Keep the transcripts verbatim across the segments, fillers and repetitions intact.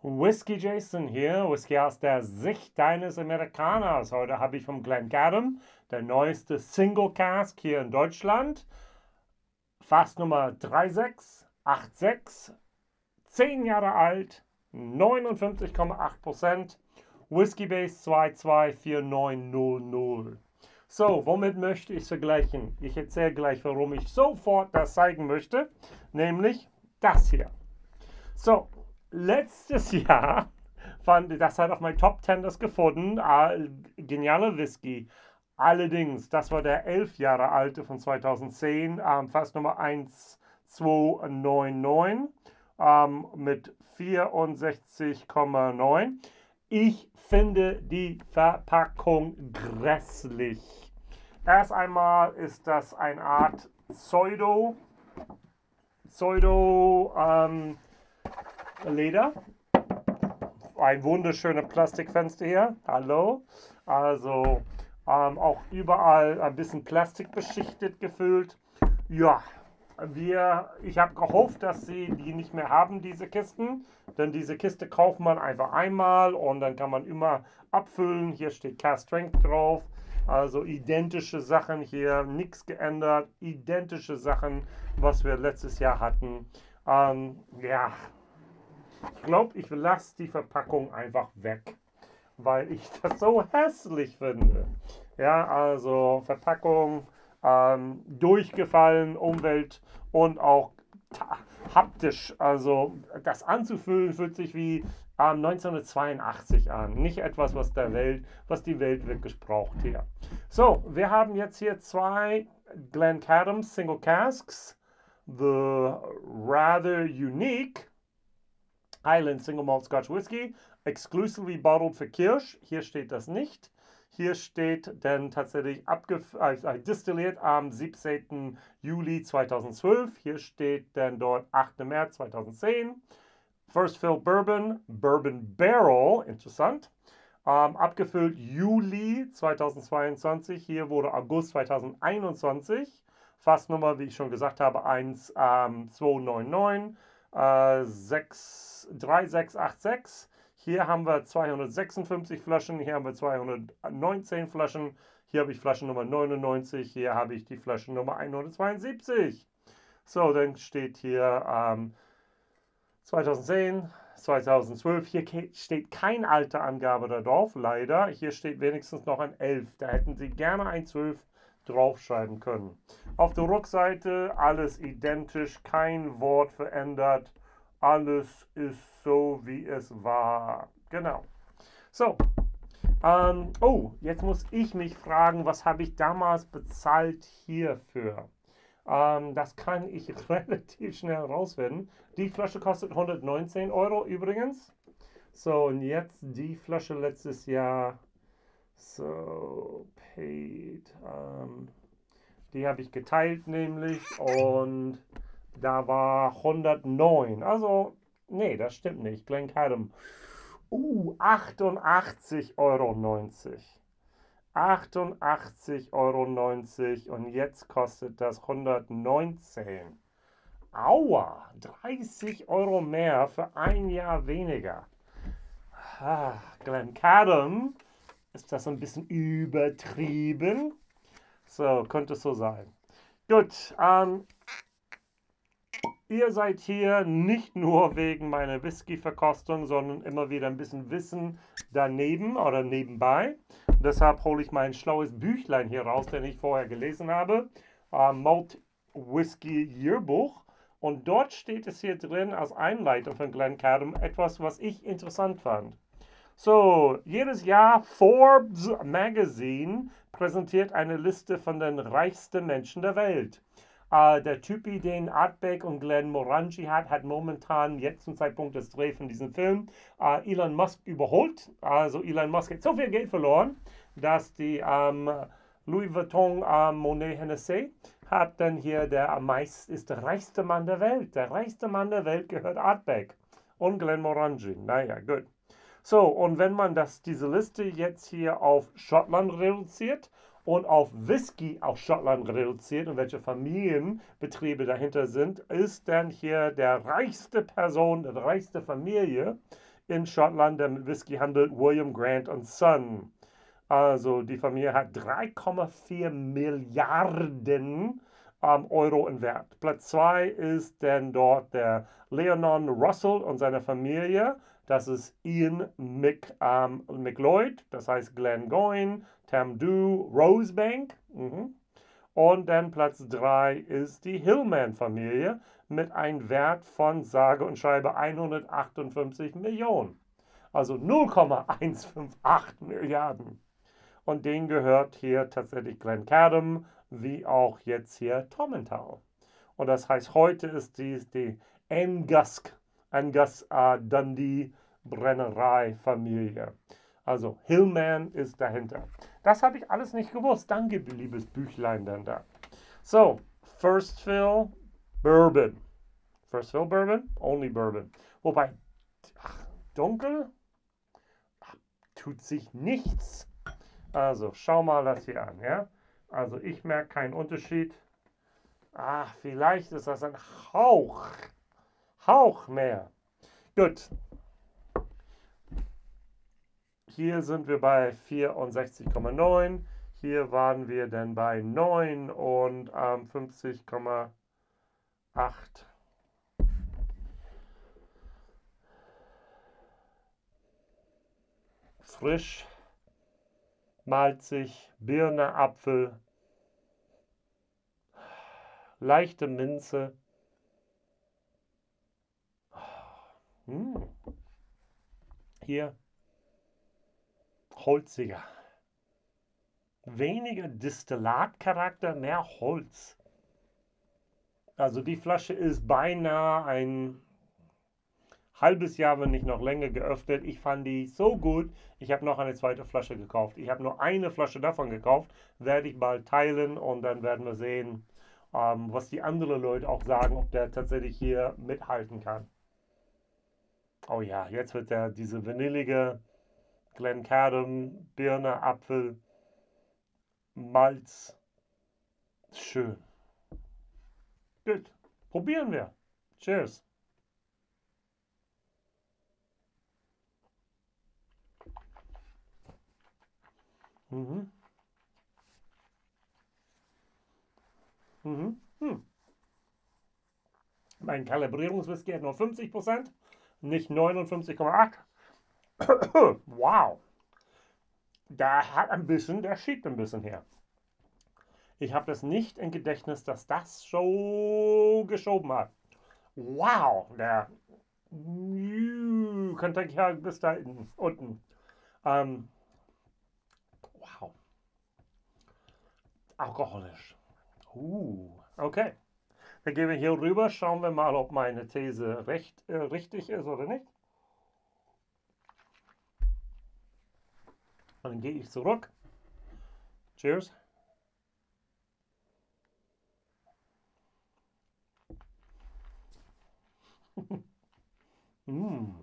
Whisky Jason hier, Whisky aus der Sicht eines Amerikaners. Heute habe ich vom Glencairn, der neueste Single Cask hier in Deutschland. Fass Nummer drei sechs acht sechs, zehn Jahre alt, neunundfünfzig Komma acht Prozent, Whisky Base zwei zwei vier neun null null. So, womit möchte ich vergleichen? Ich erzähle gleich, warum ich sofort das zeigen möchte, nämlich das hier. So, letztes Jahr fand das hat auf mein Top zehn das gefunden. Äh, genialer Whisky. Allerdings, das war der elf Jahre alte von zweitausendzehn, ähm, Fass Nummer eins zwei neun neun ähm, mit vierundsechzig Komma neun. Ich finde die Verpackung grässlich. Erst einmal ist das eine Art Pseudo, Pseudo, ähm, Leder. Ein wunderschönes Plastikfenster hier. Hallo. Also ähm, auch überall ein bisschen Plastik beschichtet gefüllt. Ja, wir, ich habe gehofft, dass sie die nicht mehr haben, diese Kisten. Denn diese Kiste kauft man einfach einmal und dann kann man immer abfüllen. Hier steht Cask Strength drauf. Also identische Sachen hier, nichts geändert. Identische Sachen, was wir letztes Jahr hatten. Ähm, ja. Ich glaube, ich lasse die Verpackung einfach weg, weil ich das so hässlich finde. Ja, also Verpackung, ähm, durchgefallen, Umwelt und auch haptisch. Also das anzufüllen fühlt sich wie ähm, neunzehnhundertzweiundachtzig an. Nicht etwas, was der Welt, was die Welt wirklich braucht hier. So, wir haben jetzt hier zwei Glencairn Single Casks. The rather unique Highland Single Malt Scotch Whisky, exclusively bottled für Kirsch. Hier steht das nicht. Hier steht dann tatsächlich äh, distilliert am siebzehnten Juli zweitausendzwölf. Hier steht dann dort achter März zweitausendzehn. First Fill Bourbon, Bourbon Barrel, interessant. Ähm, abgefüllt Juli zweitausendzweiundzwanzig. Hier wurde August zweitausendeinundzwanzig. Fassnummer, wie ich schon gesagt habe, eins zwei neun neun. Äh, drei sechs acht sechs. Hier haben wir zweihundertsechsundfünfzig Flaschen, hier haben wir zweihundertneunzehn Flaschen, hier habe ich Flaschennummer neunundneunzig, hier habe ich die Flaschennummer hundertzweiundsiebzig. So, dann steht hier ähm, zweitausendzehn, zweitausendzwölf, hier steht kein Alterangabe da drauf, leider. Hier steht wenigstens noch ein elf, da hätten Sie gerne ein zwölf draufschreiben können. Auf der Rückseite alles identisch, kein Wort verändert, alles ist so, wie es war. Genau. So, ähm, oh, jetzt muss ich mich fragen, was habe ich damals bezahlt hierfür? Ähm, das kann ich relativ schnell herausfinden. Die Flasche kostet hundertneunzehn Euro übrigens. So, und jetzt die Flasche letztes Jahr. So, paid. Ähm, die habe ich geteilt nämlich und da war hundertneun. Also, nee, das stimmt nicht. Glencairn. Uh, achtundachtzig Euro neunzig. achtundachtzig Euro neunzig und jetzt kostet das hundertneunzehn. Aua, dreißig Euro mehr für ein Jahr weniger. Ah, Glencairn. Ist das ein bisschen übertrieben? So, könnte es so sein. Gut, ähm, ihr seid hier nicht nur wegen meiner Whisky-Verkostung, sondern immer wieder ein bisschen Wissen daneben oder nebenbei. Und deshalb hole ich mein schlaues Büchlein hier raus, den ich vorher gelesen habe. Äh, Malt Whisky Yearbuch. Und dort steht es hier drin als Einleitung von Glencairn etwas, was ich interessant fand. So, jedes Jahr Forbes Magazine präsentiert eine Liste von den reichsten Menschen der Welt. Äh, der Typi, den Ardbeg und Glenmorangie hat, hat momentan jetzt zum Zeitpunkt des Drehs von diesem Film äh, Elon Musk überholt. Also Elon Musk hat so viel Geld verloren, dass die ähm, Louis Vuitton ähm, Monet Hennessy hat dann hier der am meisten ist der reichste Mann der Welt. Der reichste Mann der Welt gehört Ardbeg und Glenmorangie. Naja, gut. So, und wenn man das, diese Liste jetzt hier auf Schottland reduziert und auf Whisky aus Schottland reduziert und welche Familienbetriebe dahinter sind, ist dann hier der reichste Person, die reichste Familie in Schottland, der mit Whisky handelt, William Grant und Son. Also die Familie hat drei Komma vier Milliarden ähm, Euro in Wert. Platz zwei ist dann dort der Leonon Russell und seine Familie. Das ist Ian Mc, ähm, McLeod, das heißt Glengoyne, Tamdhu, Rosebank. Mhm. Und dann Platz drei ist die Hillman-Familie mit einem Wert von sage und schreibe hundertachtundfünfzig Millionen. Also null Komma hundertachtzig Milliarden. Und denen gehört hier tatsächlich Glencadam, wie auch jetzt hier Tomental. Und das heißt, heute ist dies die Angusk, Angus äh, Dundee Brennerei-Familie. Also Hillman ist dahinter. Das habe ich alles nicht gewusst. Danke, liebes Büchlein dann da. So, First Fill Bourbon. First Fill Bourbon, only Bourbon. Wobei, ach, dunkel, ach, tut sich nichts. Also, schau mal das hier an, ja? Also, ich merke keinen Unterschied. Ah, vielleicht ist das ein Hauch. Hauch mehr. Gut. Hier sind wir bei vierundsechzig Komma neun. Hier waren wir dann bei neunundfünfzig Komma acht. Frisch, malzig, Birne, Apfel, leichte Minze. Hm. Hier holziger. Weniger Distillatcharakter, mehr Holz. Also die Flasche ist beinahe ein halbes Jahr, wenn nicht noch länger geöffnet. Ich fand die so gut. Ich habe noch eine zweite Flasche gekauft. Ich habe nur eine Flasche davon gekauft. Werde ich bald teilen und dann werden wir sehen, ähm, was die anderen Leute auch sagen, ob der tatsächlich hier mithalten kann. Oh ja, jetzt wird der diese vanillige Glencadam, Birne, Apfel, Malz. Schön. Gut. Probieren wir. Cheers. Mhm. Mhm. Hm. Mein Kalibrierungswhisky hat nur fünfzig Prozent, nicht neunundfünfzig Komma acht. Wow. Da hat ein bisschen, der schiebt ein bisschen her. Ich habe das nicht im Gedächtnis, dass das so geschoben hat. Wow, der Kentucky ja bis da unten. Ähm, wow. Alkoholisch. Uh, okay. Dann gehen wir hier rüber, schauen wir mal, ob meine These recht, äh, richtig ist oder nicht. Und dann gehe ich zurück. Cheers. mm.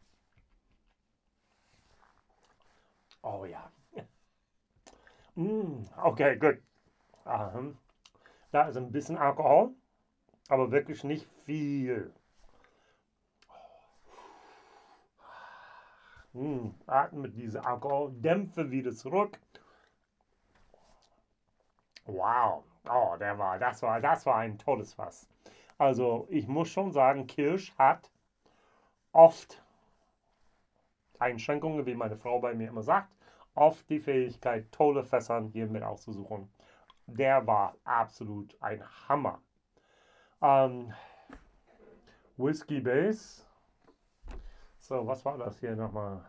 Oh ja. mm. Okay, gut. Ähm, da ist ein bisschen Alkohol, aber wirklich nicht viel. Mm. Atme mit diesem Alkohol, dämpfe wieder zurück. Wow. Oh, der war, das war, das war ein tolles Fass. Also ich muss schon sagen, Kirsch hat oft Einschränkungen, wie meine Frau bei mir immer sagt, oft die Fähigkeit, tolle Fässern hier mit auszusuchen. Der war absolut ein Hammer. Ähm, Whisky Base. So, was war das hier nochmal?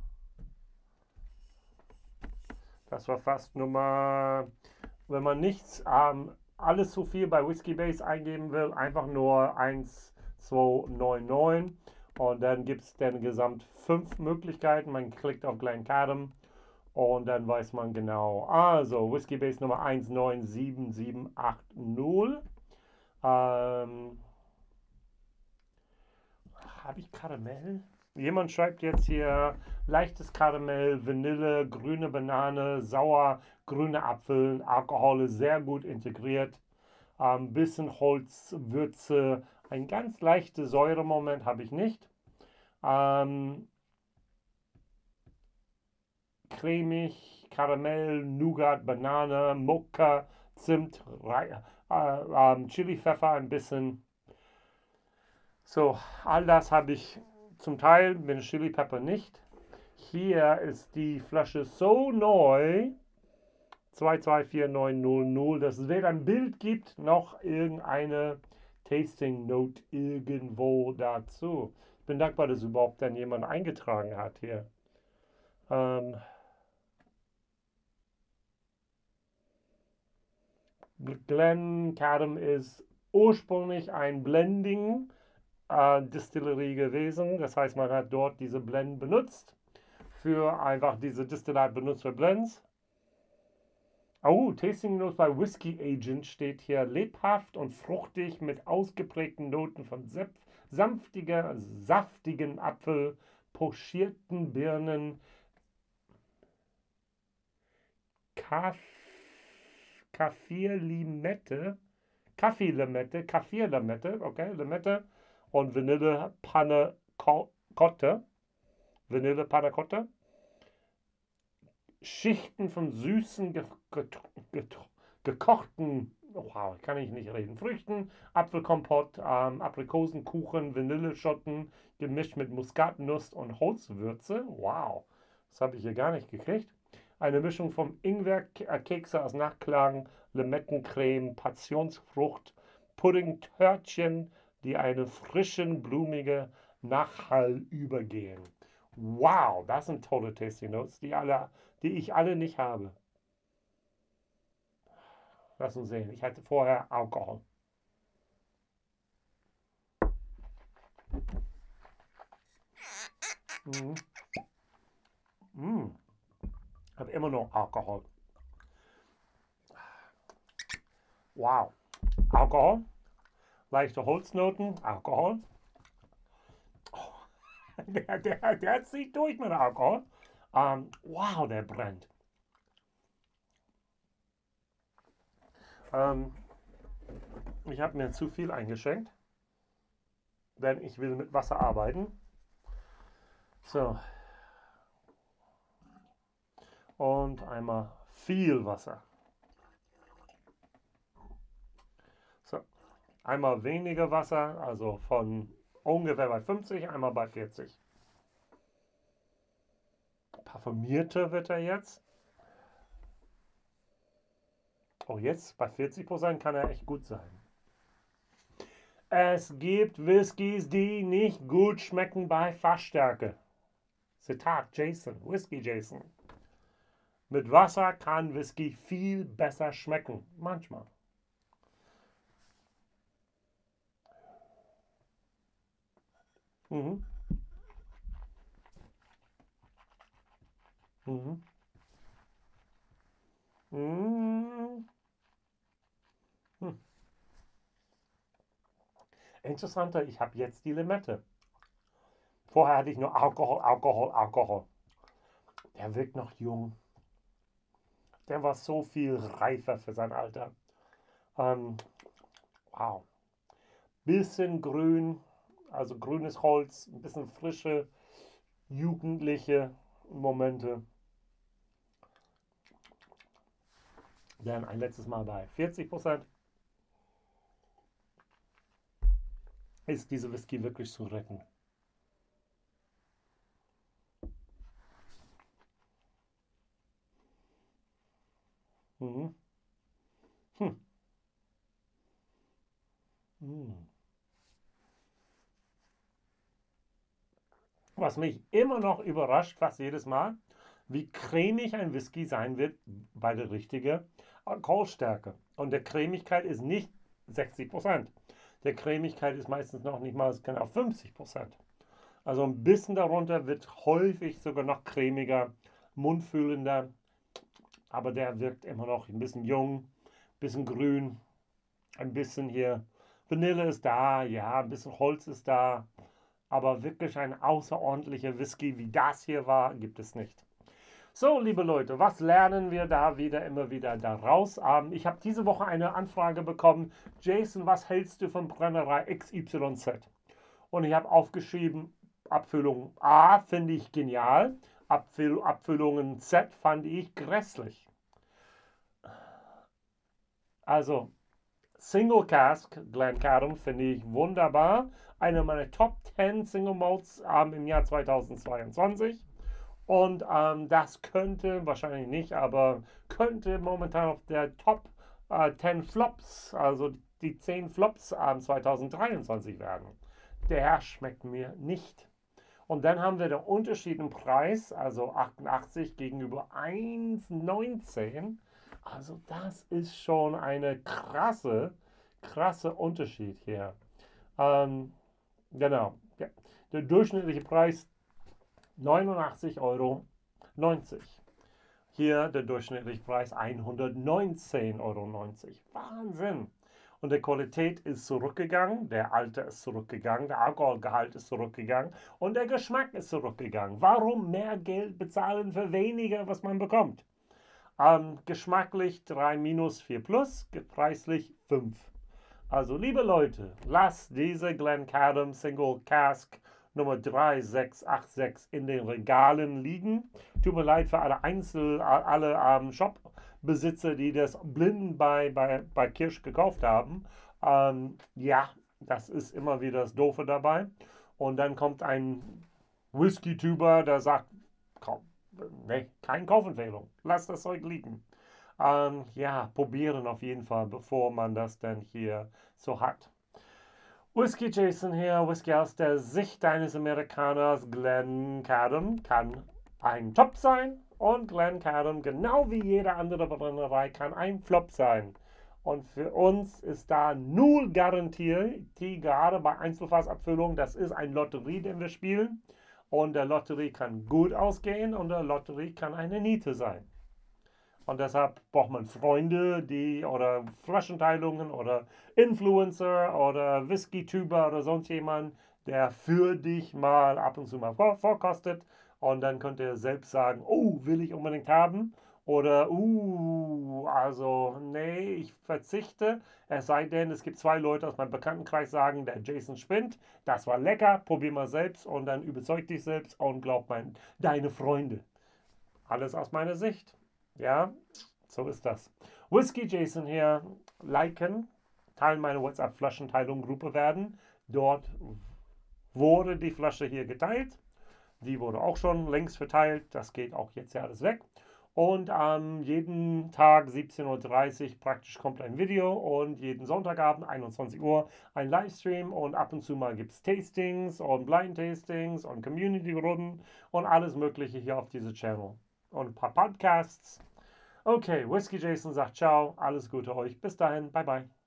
Das war fast Nummer, wenn man nichts, ähm, alles zu viel bei Whisky Base eingeben will, einfach nur eins zwei neun neun und dann gibt es dann gesamt fünf Möglichkeiten. Man klickt auf Glencadam und dann weiß man genau. Also Whisky Base Nummer eins neun sieben sieben acht null. Ähm, Habe ich Karamell? Jemand schreibt jetzt hier leichtes Karamell, Vanille, grüne Banane, sauer, grüne Apfel. Alkohol ist sehr gut integriert. Ein ähm, bisschen Holz, Würze, ein ganz leichter Säuremoment habe ich nicht. Ähm, cremig, Karamell, Nougat, Banane, Mokka, Zimt, Rei- äh, ähm, Chili, Pfeffer, ein bisschen. So, all das habe ich zum Teil, mit Chili Pepper nicht. Hier ist die Flasche so neu, zwei zwei vier neun null null, dass es weder ein Bild gibt, noch irgendeine Tasting Note irgendwo dazu. Ich bin dankbar, dass überhaupt dann jemand eingetragen hat hier. Ähm, Glencairn ist ursprünglich ein Blending äh, Distillerie gewesen. Das heißt, man hat dort diese Blend benutzt, für einfach diese Distillat benutzt für Blends. Oh, Tasting Notes bei Whisky Agent steht hier lebhaft und fruchtig mit ausgeprägten Noten von sanftiger, saftigen Apfel, pochierten Birnen, Kaff Kaffee-Limette, Kaffee-Limette, Kaffee-Limette, okay, Limette und Vanille Panna Cotta, Vanille Panna Cotta. Schichten von süßen, ge ge ge gekochten, wow, kann ich nicht reden, Früchten, Apfelkompott, ähm, Aprikosenkuchen, Vanilleschotten, gemischt mit Muskatnuss und Holzwürze. Wow, das habe ich hier gar nicht gekriegt. Eine Mischung von Ingwerkekse aus Nachklagen, Limettencreme, Passionsfrucht, Puddingtörtchen, die einen frischen, blumigen Nachhall übergehen. Wow, das sind tolle Tasting Notes, die, alle, die ich alle nicht habe. Lass uns sehen, ich hatte vorher Alkohol. Mhm. Mhm. Ich habe immer noch Alkohol. Wow, Alkohol, leichte Holznoten, Alkohol. Der, der, der zieht durch mit Alkohol. Ähm, wow, der brennt. Ähm, ich habe mir zu viel eingeschenkt, denn ich will mit Wasser arbeiten. So. Und einmal viel Wasser. So. Einmal weniger Wasser, also von ungefähr bei fünfzig, einmal bei vierzig. Parfümierter wird er jetzt. Oh, jetzt bei vierzig Prozent kann er echt gut sein. Es gibt Whiskys, die nicht gut schmecken bei Fassstärke. Zitat Jason, Whisky Jason. Mit Wasser kann Whisky viel besser schmecken. Manchmal. Mhm. Mhm. Mhm. Hm. Interessanter, ich habe jetzt die Limette. Vorher hatte ich nur Alkohol, Alkohol, Alkohol. Der wirkt noch jung. Der war so viel reifer für sein Alter. Ähm, wow. Bisschen grün, also grünes Holz, ein bisschen frische, jugendliche Momente. Dann ein letztes Mal bei vierzig Prozent. Ist diese Whisky wirklich zu retten? Mhm. Hm. Mhm. Was mich immer noch überrascht, fast jedes Mal, wie cremig ein Whisky sein wird bei der richtigen Alkoholstärke. Und der Cremigkeit ist nicht sechzig Prozent. Der Cremigkeit ist meistens noch nicht mal genau fünfzig Prozent. Also ein bisschen darunter wird häufig sogar noch cremiger, mundfühlender, aber der wirkt immer noch ein bisschen jung, ein bisschen grün, ein bisschen hier Vanille ist da, ja, ein bisschen Holz ist da, aber wirklich ein außerordentlicher Whisky wie das hier war, gibt es nicht. So, liebe Leute, was lernen wir da wieder immer wieder daraus? Ähm, ich habe diese Woche eine Anfrage bekommen. Jason, was hältst du von Brennerei X Y Z? Und ich habe aufgeschrieben, Abfüllung A finde ich genial. Abfüll Abfüllungen Set fand ich grässlich. Also, Single Cask Glencairn finde ich wunderbar. Einer meiner Top zehn Single Malts ähm, im Jahr zweitausendzweiundzwanzig. Und ähm, das könnte, wahrscheinlich nicht, aber könnte momentan auf der Top äh, zehn Flops, also die zehn Flops ähm, zweitausenddreiundzwanzig werden. Der schmeckt mir nicht. Und dann haben wir den Unterschied im Preis, also achtundachtzig gegenüber eins neunzehn. Also das ist schon eine krasse, krasse Unterschied hier. Ähm, genau. Ja. Der durchschnittliche Preis neunundachtzig Euro neunzig. Hier der durchschnittliche Preis hundertneunzehn Euro neunzig. Wahnsinn! Und die Qualität ist zurückgegangen, der Alter ist zurückgegangen, der Alkoholgehalt ist zurückgegangen und der Geschmack ist zurückgegangen. Warum mehr Geld bezahlen für weniger, was man bekommt? Ähm, geschmacklich drei minus, vier plus, preislich fünf. Also liebe Leute, lasst diese Glencairn Single Cask Nummer drei sechs acht sechs in den Regalen liegen. Tut mir leid für alle Einzel, alle ähm, Shop-Besitzer, die das blind bei, bei, bei Kirsch gekauft haben. Ähm, ja, das ist immer wieder das Doofe dabei. Und dann kommt ein Whisky-Tuber, der sagt, kaum, nee, keine Kaufempfehlung, lasst das Zeug liegen. Ähm, ja, probieren auf jeden Fall, bevor man das dann hier so hat. Whisky Jason hier, Whisky aus der Sicht eines Amerikaners. Glencairn kann ein Top sein und Glencairn, genau wie jede andere Brennerei, kann ein Flop sein. Und für uns ist da null Garantie, die gerade bei Einzelfassabfüllung, das ist ein Lotterie, den wir spielen. Und der Lotterie kann gut ausgehen und der Lotterie kann eine Niete sein. Und deshalb braucht man Freunde, die oder Flaschenteilungen oder Influencer oder Whisky-Tuber oder sonst jemand, der für dich mal ab und zu mal vor, vorkostet. Und dann könnt ihr selbst sagen, oh, will ich unbedingt haben. Oder, uh, also, nee, ich verzichte. Es sei denn, es gibt zwei Leute aus meinem Bekanntenkreis, sagen, der Jason spinnt. Das war lecker, probier mal selbst und dann überzeug dich selbst und glaub mir, deine Freunde. Alles aus meiner Sicht. Ja, so ist das. Whisky Jason hier, liken, Teil meiner WhatsApp-Flaschenteilung-Gruppe werden. Dort wurde die Flasche hier geteilt. Die wurde auch schon längst verteilt. Das geht auch jetzt ja alles weg. Und ähm, jeden Tag siebzehn Uhr dreißig praktisch kommt ein Video und jeden Sonntagabend einundzwanzig Uhr ein Livestream und ab und zu mal gibt es Tastings und Blind Tastings und Community-Runden und alles mögliche hier auf diesem Channel. Und ein paar Podcasts. Okay, Whisky Jason sagt ciao, alles Gute euch. Bis dahin, bye bye.